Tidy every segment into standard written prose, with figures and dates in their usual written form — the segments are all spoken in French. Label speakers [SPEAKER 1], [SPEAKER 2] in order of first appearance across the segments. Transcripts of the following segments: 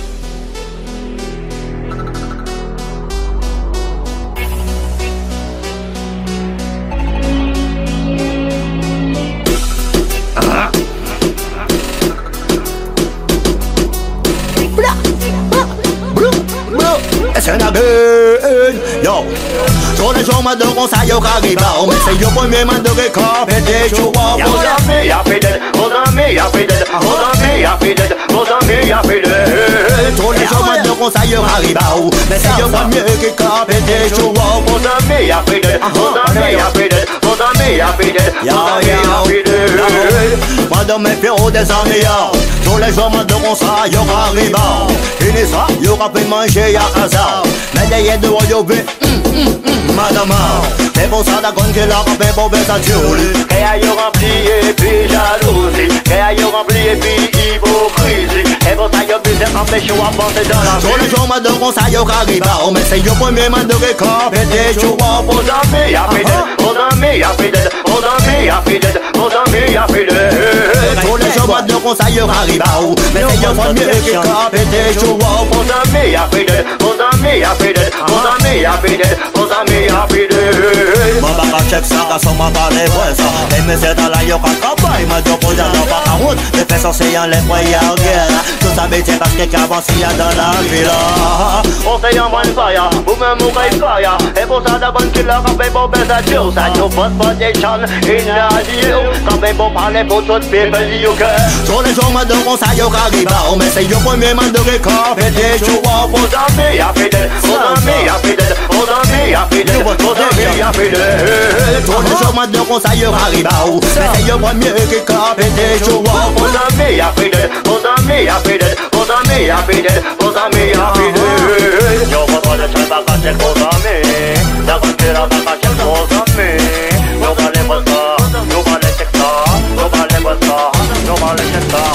[SPEAKER 1] C'est la gueule, yo. Tous les jours, ma de conseil au caribou. Mais c'est le premier man de récap et des jours. Vos amis, y'a fait d'aide. Vos amis, y'a fait d'aide. Vos amis, y'a fait d'aide. Vos amis, y'a fait d'aide. Tous les jours, ma de conseil au caribou. Mais c'est le premier récap et des jours. Vos amis, y'a fait d'aide. Vos amis, y'a fait d'aide. Vos amis, y'a fait d'aide. Vos amis, y'a fait d'aide. Moi, dans mes féros des amis, tous les jours, ma de conseil au caribou. Fini ça, y'aura fait manger à casa. Mais derrière de royaume, madame, c'est pour ça qu'on que la paix pour faire sa jolie. Qu'elle aille rempli et puis jalousie. Qu'elle aille rempli et puis hypocrisie. Et pour ça y'a plus d'empêcher à penser dans la vie. Tous les jours, madame, on s'aille au caribou. Mais c'est le premier man de récap et des jours. Vos amis, y'a fait d'aide. Vos amis, y'a fait d'aide. Vos amis, y'a fait d'aide. Vos amis, y'a fait d'aide. Tous les jours, madame, on s'aille au caribou. Mais c'est le premier récap et des jours. Vos amis, y'a fait d'aide. Vos amis, y'a fait d'aide. Vos amis, y'a fait d'aide. Vos amis, y'a fait d'aide. Mon baka check ça, car son m'a parlé pour ça. Et mais c'est dans la yoka campagne, ma job pour dans pas ta route. Les fesses sont séants, les moyens en guerre. Tout ça métier parce qu'il y a avancé dans la ville. On s'est en bonne fire, ou même au caille fire. Et pour ça, d'abord qu'il a fait pour baisser à Dieu. Ça nous passe pas des chants, il a dit quand même pour parler pour tout le pays, you can. Tous les jours, ma demande ça, yo caribou. Mais c'est le premier man de récap et des jours. Vos amis, y'a fait d'aide. Vos amis, y'a fait d'aide. Vos amis, y'a fait d'aide. Vos amis, y'a fait d'aide. Tous les jours, ma demande ça, yo caribou. Mais c'est le premier récap et des jours. Vos amis, y'a fait d'aide. Vos amis, y'a fait d'aide. Vos amis, y'a fait d'aide. Vos amis, y'a fait d'aide. Yo, votre de chez Baka, c'est vos amis. D'abord que la Baka, c'est vos amis. Yo, parlez pas ça. Yo, parlez check ça. Yo, parlez pas ça. Yo, parlez check ça.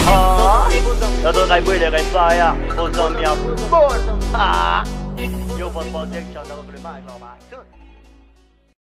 [SPEAKER 1] Yo, don't I really fire. Vos amis, y'a fait d'aide. Yo, votre protection, ça va plus mal,